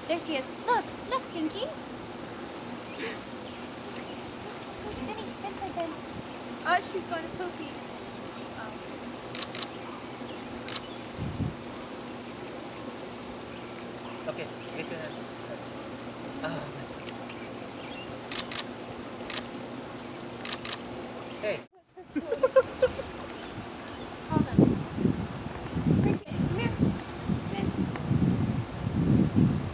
There she is. Look, look, Pinky. Oh, she's going to poopy. Okay, get your hand. Hey. Hold on. Cricket, come here. Miss.